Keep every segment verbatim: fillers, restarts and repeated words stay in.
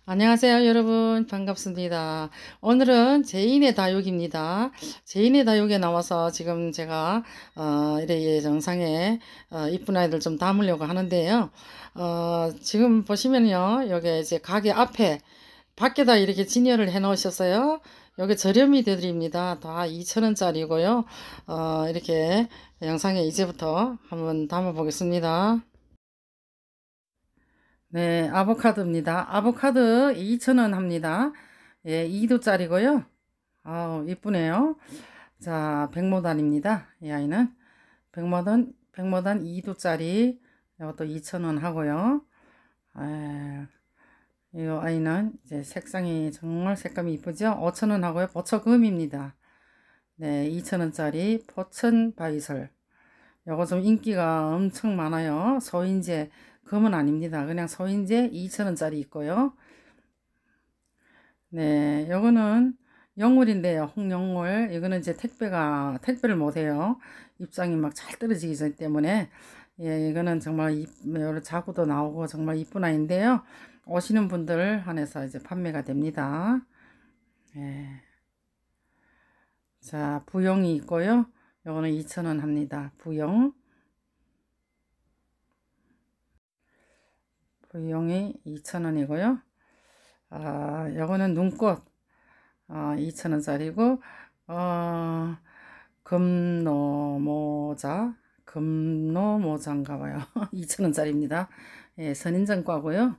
안녕하세요 여러분, 반갑습니다. 오늘은 제인의 다육입니다. 제인의 다육에 나와서 지금 제가 어, 이렇게 영상에 어, 이쁜 아이들 좀 담으려고 하는데요. 어, 지금 보시면요, 여기 이제 가게 앞에 밖에다 이렇게 진열을 해 놓으셨어요. 여기 저렴이 드립니다. 다 이천 원짜리고요. 어, 이렇게 영상에 이제부터 한번 담아 보겠습니다. 네, 아보카도입니다. 아보카도 이천 원 합니다. 예, 이 도짜리고요. 아우, 이쁘네요. 자, 백모단입니다. 이 아이는 백모단, 백모단 이 도짜리. 이것도 이천 원 하고요. 에, 이 아이는 이제 색상이 정말 색감이 이쁘죠? 오천 원 하고요. 보초금입니다. 네, 이천 원짜리 포천 바이설. 요거 좀 인기가 엄청 많아요. 소인제 금은 아닙니다. 그냥 소인제 이천 원짜리 있고요. 네, 요거는 영물인데요. 홍영물. 이거는 이제 택배가 택배를 못해요. 입장이 막 잘 떨어지기 때문에. 예, 이거는 정말 여러 자구도 나오고 정말 이쁜 아이인데요. 오시는 분들 한해서 이제 판매가 됩니다. 예. 자, 부용이 있고요. 요거는 이천 원 합니다. 부용. 부용이 이천 원이고요. 아, 요거는 눈꽃. 어, 이천 원짜리고, 어, 금노모자, 금노모자인가 봐요. 이천 원짜리입니다. 예, 선인장과고요.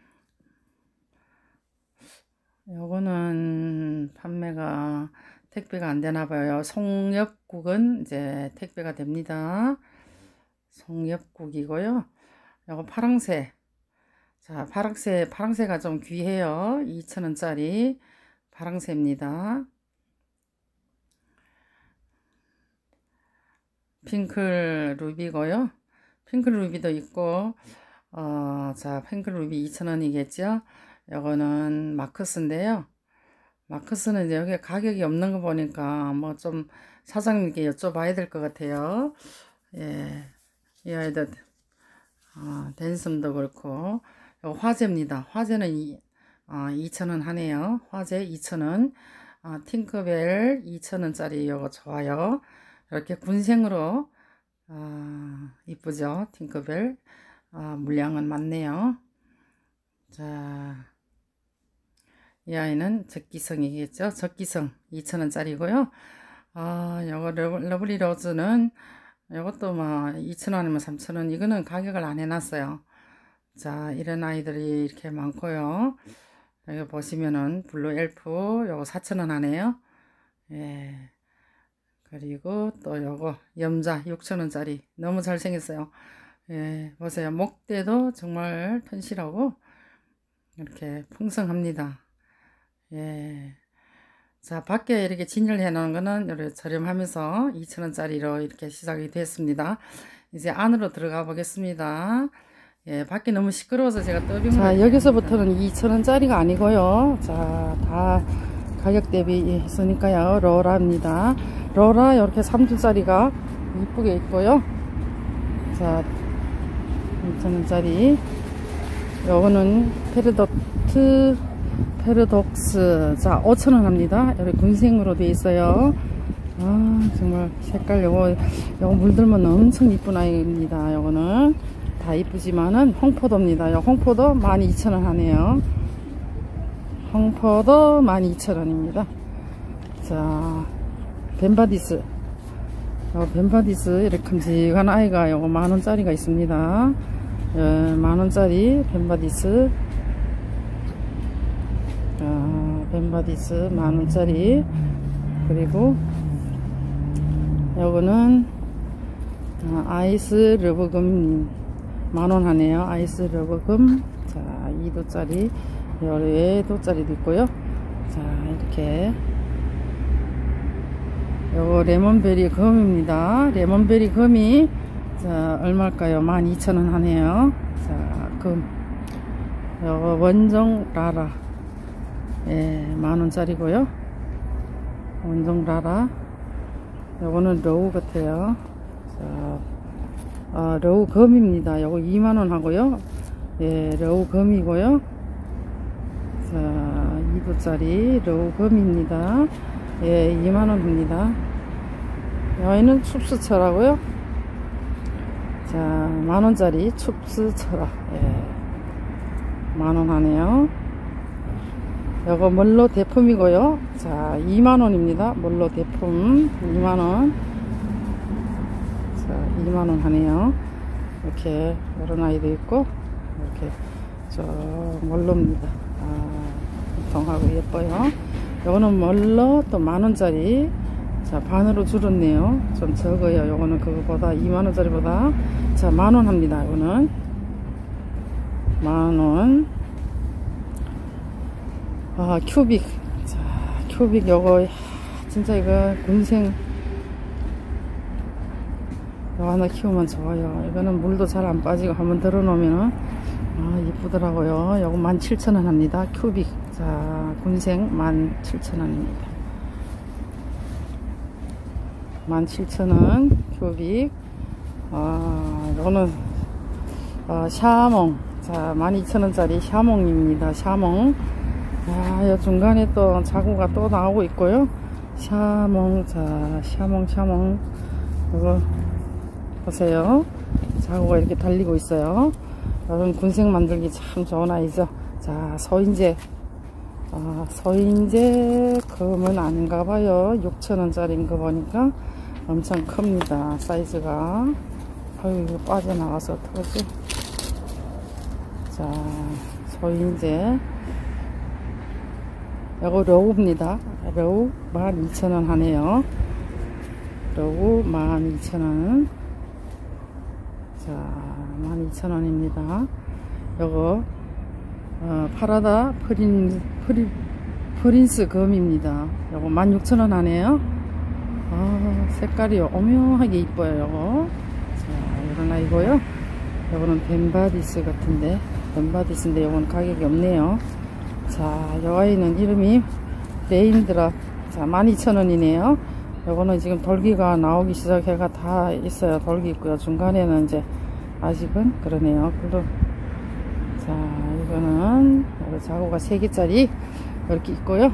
요거는 판매가 택배가 안 되나 봐요. 송엽국은 이제 택배가 됩니다. 송엽국이고요. 요거 파랑새. 자, 파랑새, 파랑새가 좀 귀해요. 이천 원짜리 파랑새입니다. 핑클 루비고요. 핑클 루비도 있고, 어, 자, 핑클 루비 이천 원이겠죠. 요거는 마크스인데요. 마크스는 이제 여기 가격이 없는 거 보니까 뭐 좀 사장님께 여쭤봐야 될 것 같아요. 예, 이 아이들, 어, 댄섬도 그렇고, 요거 화재입니다. 화재는 이, 어, 이천 원 하네요. 화재 이천 원. 어, 팅크벨 이천 원짜리 요거 좋아요. 이렇게 군생으로 어, 이쁘죠. 팅크벨. 어, 물량은 많네요. 자, 이 아이는 적기성이겠죠. 적기성 이천 원짜리고요. 아, 요거 러블리 로즈는 이것도 뭐 이천 원이면 삼천 원. 이거는 가격을 안 해놨어요. 자, 이런 아이들이 이렇게 많고요. 여기 보시면은 블루 엘프 요거 사천 원 하네요. 예. 그리고 또 요거 염자 육천 원짜리 너무 잘생겼어요. 예, 보세요. 목대도 정말 튼실하고 이렇게 풍성합니다. 예. 자, 밖에 이렇게 진열해 놓은 거는 이렇게 저렴하면서 이천 원짜리로 이렇게 시작이 됐습니다. 이제 안으로 들어가 보겠습니다. 예, 밖이 너무 시끄러워서 제가 더빙을. 자, 여기서부터는 이천 원짜리가 아니고요. 자, 다 가격 대비 있으니까요. 로라입니다. 로라 이렇게 삼 주짜리가 이쁘게 있고요. 자, 이천 원짜리. 요거는 페르도트 페르독스. 자, 오천 원 합니다. 여기 군생으로 되어 있어요. 아, 정말 색깔 요거 요거 물들면 엄청 이쁜 아이입니다. 요거는 다 이쁘지만은 홍포도입니다. 요 홍포도 만 이천 원 하네요. 홍포도 만 이천 원입니다. 자, 벤바디스. 요 벤바디스 이렇게 큼직한 아이가 요거 만 원짜리가 있습니다. 예, 만 원짜리 벤바디스. 자, 벤바디스 만 원짜리. 그리고 요거는 아, 아이스 러브금 만 원 하네요. 아이스 러브금. 자, 이 도짜리 열 도짜리도 있고요. 자, 이렇게 요거 레몬베리 금입니다. 레몬베리 금이 자, 얼마일까요? 만 이천 원 하네요. 자, 금. 요거 원종 라라. 예, 만 원짜리고요. 원종 라라. 요거는 로우 같아요. 자, 아, 로우 금입니다. 요거 이만 원 하고요. 예, 로우 금이고요. 구두짜리 로금입니다. 예, 이만원 합니다. 여기는 춥스철하고요. 자, 만원짜리 춥스철. 예, 만원 하네요. 요거 멀로 대품이고요. 자, 이만원입니다. 멀로 대품 이만원. 자, 이만원 하네요. 이렇게 이런 아이도 있고 이렇게 저 멀로입니다. 아, 통하고 예뻐요. 요거는 멀로 또 만원짜리. 자, 반으로 줄었네요. 좀 적어요. 요거는 그거보다 이만원짜리보다. 자, 만원 합니다. 요거는 만원. 아, 큐빅. 자, 큐빅 요거 진짜 이거 군생 요 하나 키우면 좋아요. 이거는 물도 잘 안 빠지고 한번 들어 놓으면은 아, 이쁘더라고요. 요거 만 칠천 원 합니다. 큐빅. 자, 군생 만 칠천 원입니다. 만 칠천 원 큐빅. 아, 요거는 어, 샤몽. 자, 만 이천 원짜리 샤몽입니다. 샤몽. 아, 요 중간에 또 자구가 또 나오고 있고요. 샤몽. 자, 샤몽 샤몽. 이거 보세요. 자구가 이렇게 달리고 있어요. 여러분 군생 만들기 참 좋은 아이죠. 자, 서인재. 아, 서인재 금은 아닌가봐요. 육천 원짜리인 거 보니까 엄청 큽니다. 사이즈가. 아유, 이거 빠져나가서 어떡하지? 자, 서인재. 요거 로우입니다. 로우 만 이천 원 하네요. 로우 만 이천 원. 자, 만 이천 원입니다. 요거 어, 파라다 프린, 프린, 프린스 금입니다. 요거 만 육천 원 하네요. 아, 색깔이 오묘하게 이뻐요. 요거. 자, 요런 아이고요. 요거는 벤바디스 같은데, 벤바디스인데 요건 가격이 없네요. 자, 요 아이는 이름이 레인드랍. 자, 만 이천 원이네요. 요거는 지금 돌기가 나오기 시작해가 다 있어요. 돌기 있고요. 중간에는 이제 아직은 그러네요. 그리고 자, 이거는 자구가 세 개짜리 이렇게 있고요.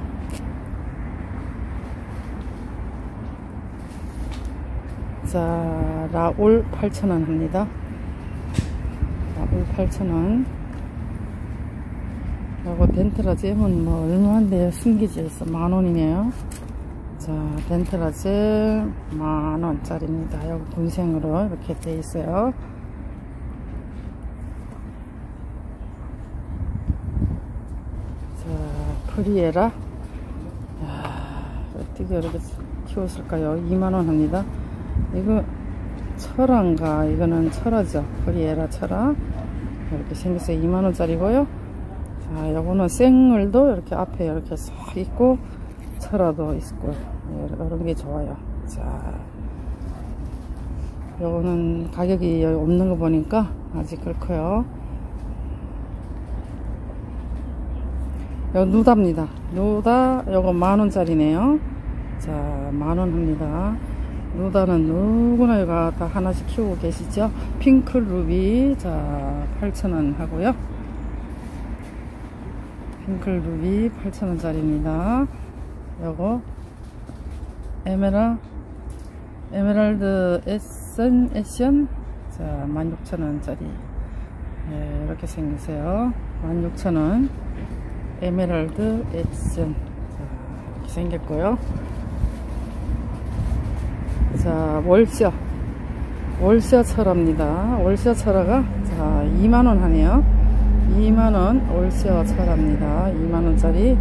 자, 라올 팔천 원 합니다. 라올 팔천 원. 요거 덴트라 잼은 뭐 얼마인데요? 숨겨져 있어. 만 원이네요. 자, 덴트라 잼 만 원짜리입니다. 요거 군생으로 이렇게 돼 있어요. 자, 프리에라. 야, 어떻게 이렇게 키웠을까요? 이만 원 합니다. 이거 철화인가? 이거는 철화죠. 프리에라 철화. 이렇게 생겼어요. 이만 원짜리고요. 자, 요거는 생을도 이렇게 앞에 이렇게 쏙 있고 철화도 있고 이런 게 좋아요. 자, 요거는 가격이 없는 거 보니까 아직 그렇고요. 요 누다입니다. 누다 요거 만 원짜리네요. 자, 만 원 합니다. 누다는 누구나 이거 다 하나씩 키우고 계시죠? 핑크 루비. 자, 팔천 원 하고요. 핑크 루비 팔천 원짜리입니다. 요거 에메라 에메랄드 에센 에션. 자, 만 육천 원짜리. 예, 이렇게 생겼어요. 만 육천 원 에메랄드 에센. 자, 이렇게 생겼고요. 자, 월셔 월셔 철화입니다. 월셔 철화가 자, 이만 원 하네요. 이만 원 월셔 철화입니다. 이만 원짜리.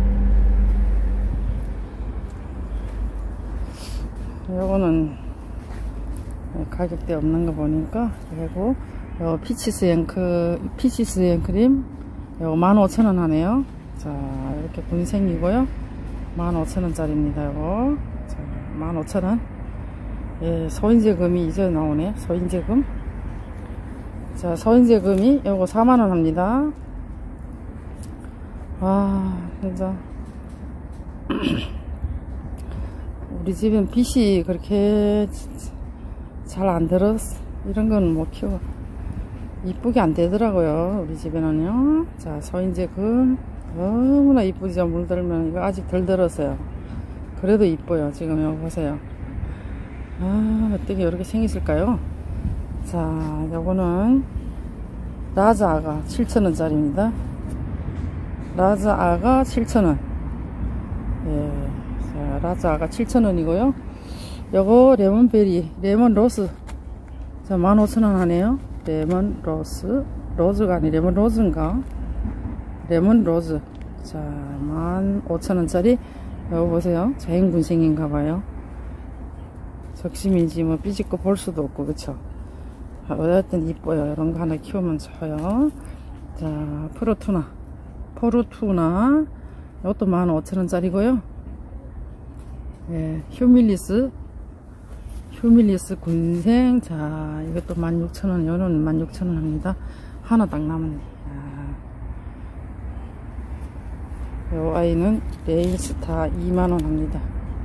요거는 가격대 없는 거 보니까. 그리고 요 피치스 앵크 피치스 앵크림 요거 만 오천 원 하네요. 자, 이렇게 군생이고요. 만 오천 원짜리입니다. 요거. 자, 만 오천 원. 예, 소인제금이 이제 나오네. 소인제금. 자, 소인제금이 요거 사만 원 합니다. 아, 진짜 우리 집엔 빛이 그렇게 잘 안 들어. 이런 건 못 키워. 이쁘게 안 되더라고요. 우리 집에는요. 자, 소인제금 너무나 이쁘죠. 물들면 이거 아직 덜 들었어요. 그래도 이뻐요. 지금 여기 보세요. 아, 어떻게 이렇게 생겼을까요? 자, 요거는 라자아가 칠천 원짜리입니다. 라자아가 칠천 원. 예, 자, 라자아가 칠천 원이고요. 요거 레몬베리, 레몬 로스. 자, 만 오천 원 하네요. 레몬 로스. 로즈가 아니 레몬 로즈인가? 레몬 로즈. 자, 만 오천 원짜리. 여기 보세요. 자연군생인가봐요. 적심인지 뭐 삐집고 볼 수도 없고, 그쵸? 어쨌든 이뻐요. 이런 거 하나 키우면 좋아요. 자, 프로투나. 포르투나. 이것도 만 오천 원짜리고요. 예, 휴밀리스. 휴밀리스 군생. 자, 이것도 만 육천 원. 이거는 만 육천 원 합니다. 하나 딱 남았네. 요 아이는 레인스타 이만 원 합니다.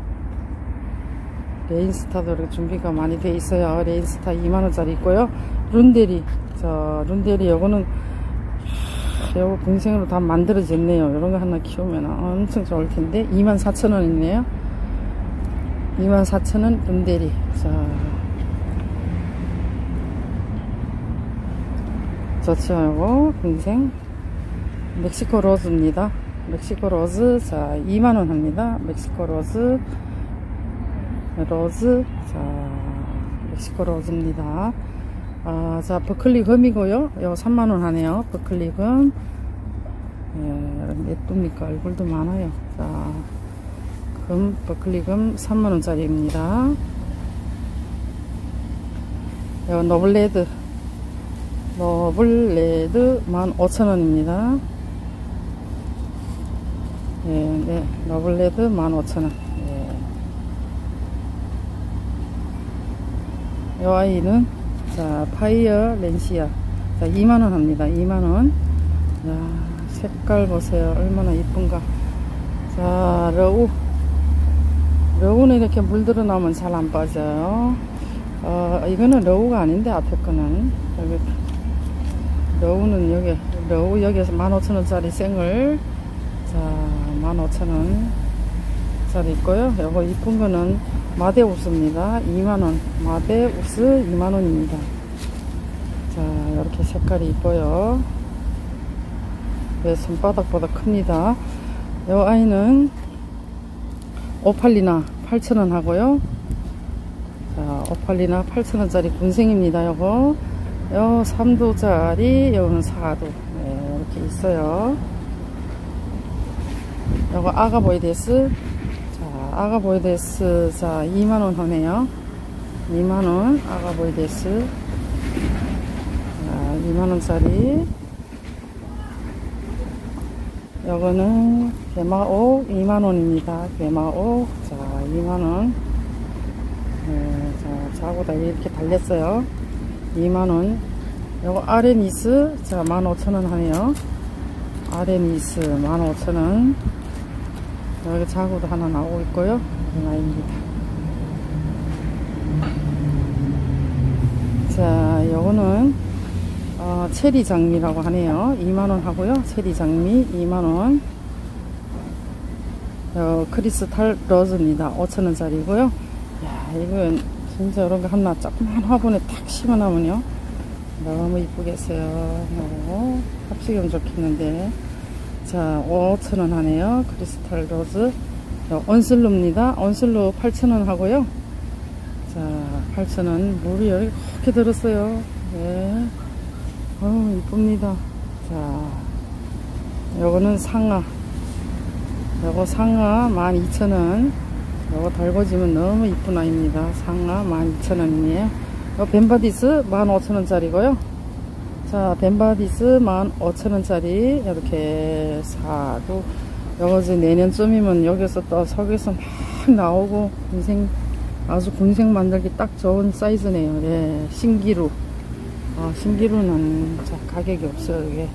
레인스타도 이렇게 준비가 많이 돼 있어요. 레인스타 이만 원짜리 있고요. 룬데리. 자, 룬데리 요거는 요거 공생으로 다 만들어졌네요. 이런 거 하나 키우면 엄청 좋을 텐데 이만 사천 원 있네요. 이만 사천 원 룬데리. 자, 좋죠. 요거 공생 멕시코 로즈입니다. 멕시코 로즈. 자, 이만 원 합니다. 멕시코 로즈. 로즈. 자, 멕시코 로즈입니다. 아, 자, 버클리 금이고요. 이거 삼만 원 하네요. 버클리 금. 예, 예쁩니까? 얼굴도 많아요. 자, 금, 버클리 금 삼만 원짜리입니다. 이거 노블레드. 노블레드 만 오천 원입니다. 예, 네, 노블레드 만 오천 원. 예. 요 아이는, 자, 파이어 렌시아. 자, 이만 원 합니다. 이만 원. 야, 색깔 보세요. 얼마나 이쁜가. 자, 러우. 러우는 이렇게 물들어 나오면 잘 안 빠져요. 어, 이거는 러우가 아닌데, 앞에 거는. 여기, 러우는 여기, 러우 여기에서 만 오천 원짜리 생을. 자, 만 오천 원짜리 있고요. 요거 이쁜 거는 마데우스입니다. 이만 원. 마데우스 이만 원입니다. 자, 이렇게 색깔이 이뻐요. 내 손바닥보다 큽니다. 요 아이는 오팔리나 팔천 원 하고요. 자, 오팔리나 팔천 원짜리 군생입니다. 요거 요 삼 도짜리, 요거는 사 도. 네, 이렇게 있어요. 요거 아가보이데스. 자, 아가보이데스. 자, 이만 원 하네요. 이만 원 아가보이데스. 자, 이만 원짜리. 요거는 게마옥 이만 원입니다. 게마옥. 자, 이만 원. 네, 자, 자고다 이렇게 달렸어요. 이만 원. 요거 아레니스. 자, 만 오천 원 하네요. 아레니스 만 오천 원. 여기 자구도 하나 나오고 있고요. 이마입니다. 자, 요거는 어, 체리 장미라고 하네요. 이만 원 하고요. 체리 장미 이만 원. 어, 크리스탈 로즈입니다. 오천 원짜리고요. 야, 이건 진짜 이런 거 하나 조그만 화분에 탁 심어놓으면요 너무 이쁘겠어요. 어, 합식이면 좋겠는데. 자, 오천 원 하네요. 크리스탈 로즈. 온슬루입니다. 온슬루 팔천 원 하고요. 자, 팔천 원. 물이 이렇게 들었어요. 네. 어우, 이쁩니다. 자, 요거는 상아. 요거 상아 만 이천 원. 요거 달궈지면 너무 이쁜 아이입니다. 상아 만 이천 원이에요. 요 벤바디스 만 오천 원짜리고요. 자, 벤바디스 만 오천 원짜리 이렇게 사도, 요거 이제 내년쯤이면 여기서 또 석에서 막 나오고 군생, 아주 군생 만들기 딱 좋은 사이즈네요. 예, 신기루. 아, 신기루는 자, 가격이 없어요. 이게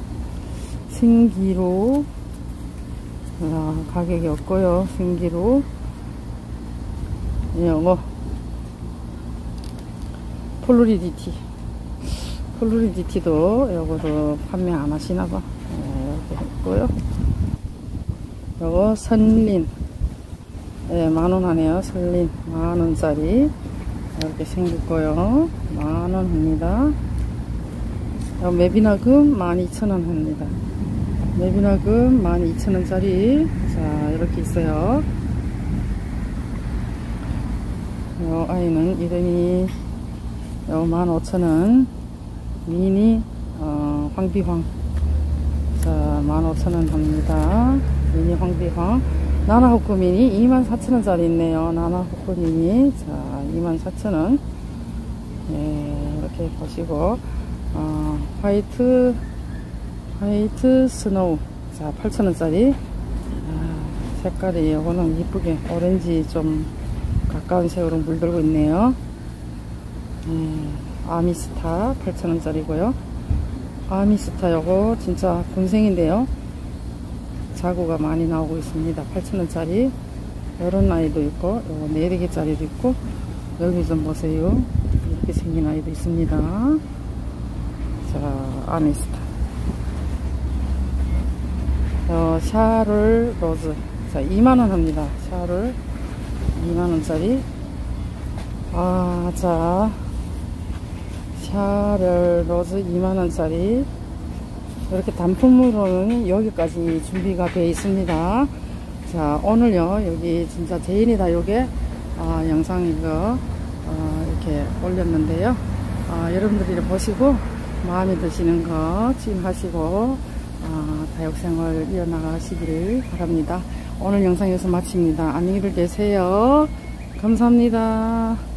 신기루. 아, 가격이 없고요. 신기루. 요거 폴루리디티. 폴루리디티도 요거도 판매 안 하시나봐. 네, 이렇게 했고요. 요거 선린. 예, 만원 하네요. 선린. 만원짜리. 이렇게 생겼고요. 만원 합니다. 요 매비나금 만 이천 원 합니다. 매비나금 만 이천 원짜리. 자, 이렇게 있어요. 요 아이는 이름이 요 만 오천 원. 미니, 어, 황비황. 자, 만 오천 원 합니다. 미니 황비황. 나나호크 미니 이만 사천 원짜리 있네요. 나나호크 미니. 자, 이만 사천 원. 예, 이렇게 보시고, 어, 화이트, 화이트 스노우. 자, 팔천 원짜리. 아, 색깔이 요거는 이쁘게 오렌지 좀 가까운 색으로 물들고 있네요. 예, 아미스타 팔천 원짜리고요. 아미스타 요거 진짜 군생인데요. 자구가 많이 나오고 있습니다. 팔천 원짜리. 요런 아이도 있고, 요거 네 개짜리도 있고, 여기 좀 보세요. 이렇게 생긴 아이도 있습니다. 자, 아미스타. 어, 샤를 로즈. 자, 이만 원 합니다. 샤를 이만 원짜리. 아, 자, 샤를 로즈 이만 원짜리. 이렇게 단품으로는 여기까지 준비가 되어 있습니다. 자, 오늘요, 여기 진짜 제일이다 요게 아, 영상 이거 어, 이렇게 올렸는데요. 아, 여러분들이 보시고 마음에 드시는 거 지원하시고 아, 다육생활 이어나가시기를 바랍니다. 오늘 영상 여기서 마칩니다. 안녕히들 계세요. 감사합니다.